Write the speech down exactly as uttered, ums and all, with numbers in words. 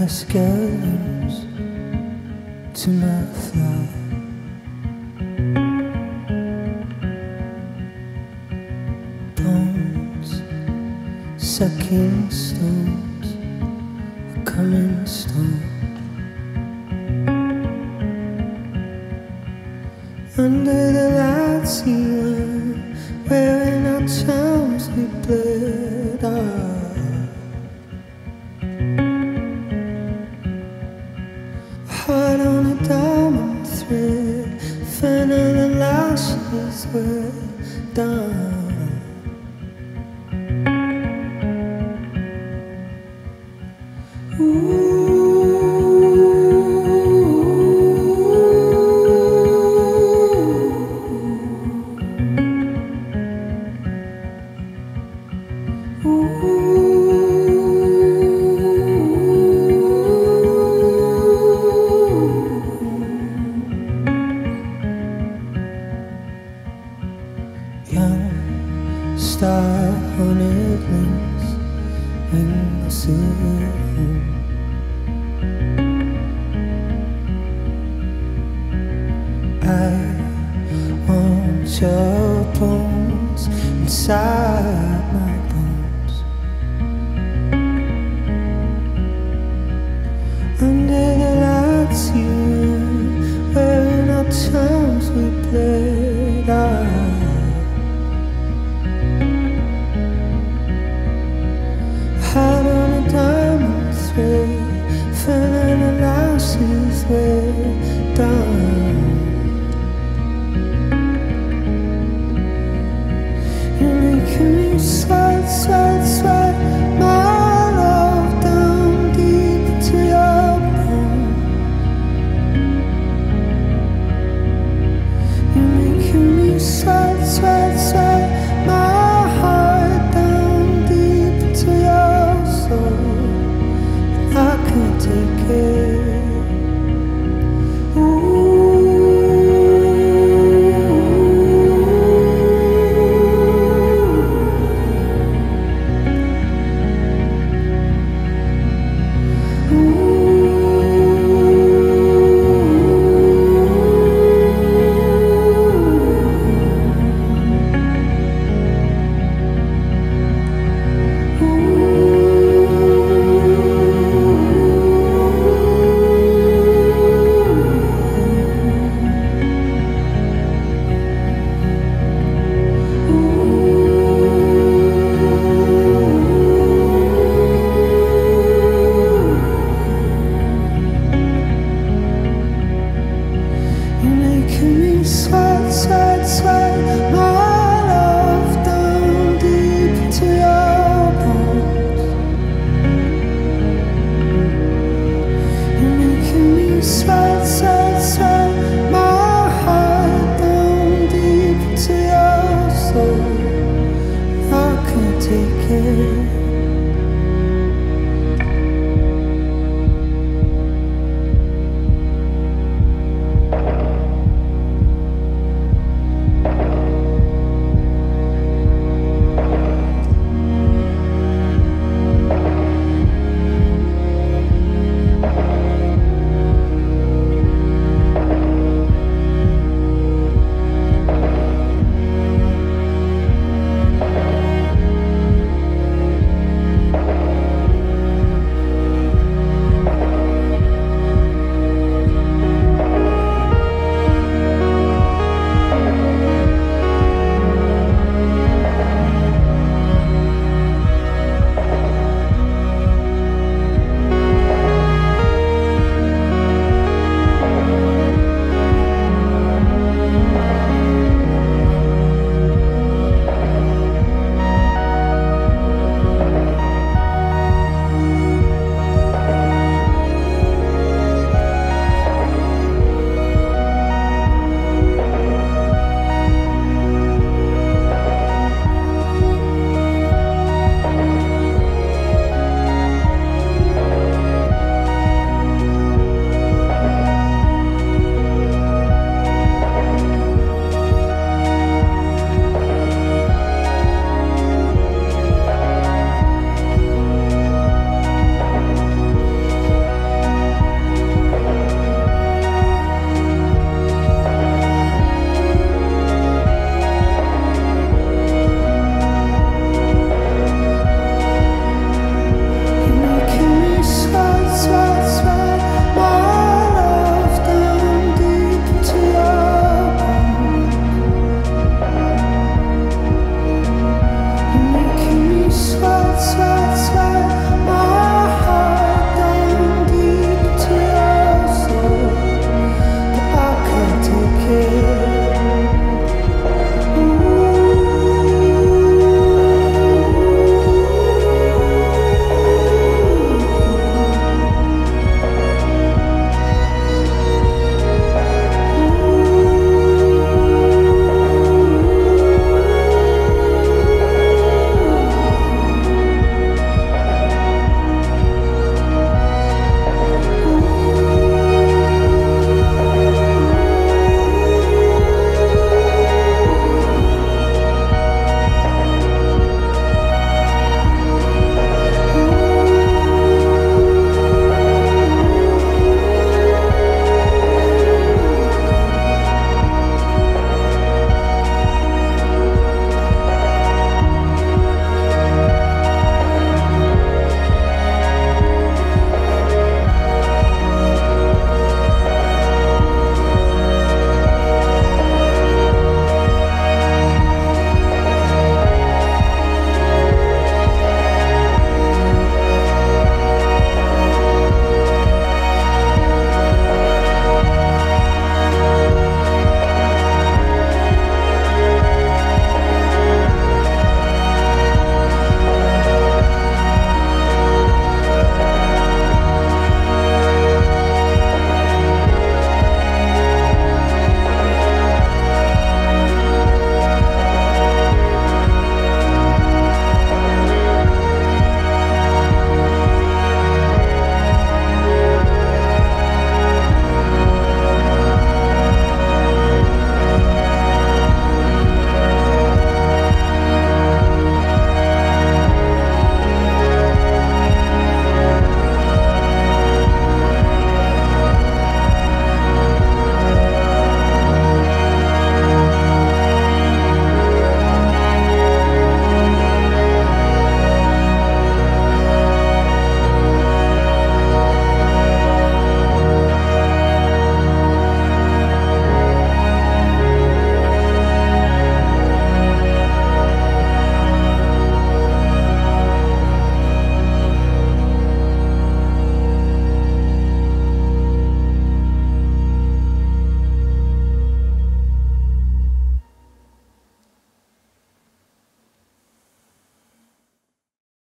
Let's get loose to my fly. Bones, sucking stones, a coming stone. Under the lights you were wearing our charms we bled out. Heart on a diamond thread, fanning the lashes were done. Ooh. Young star-haunted wings, wing the silver home. I want your bones inside my bones. Under the lights you were wearing our charms we played out. Heart on a diamond thread, fanning the lashes were done. You're making me sweat, sweat, sweat, my love down deep into your bone. You're making me sweat, sweat, sweat, my heart down deep into your soul. I can't take it. Sweat, sweat, sweat, my love down deep into your bones. You're making me sweat, sweat, sweat, my heart down deep into your soul. I can't take it.